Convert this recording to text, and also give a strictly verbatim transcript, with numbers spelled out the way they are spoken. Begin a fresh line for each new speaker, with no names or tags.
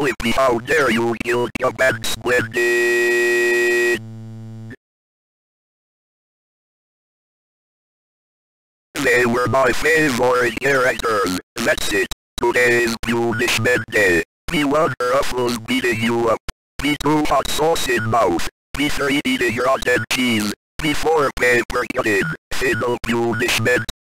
Flippy, how dare you kill Young Splendid? They were my favorite characters. That's it. Today's punishment day. Me wonder who's beating you up. Me two hot sauce in mouth. Me three eating rotten cheese. Me four paper cutting. Final punishment.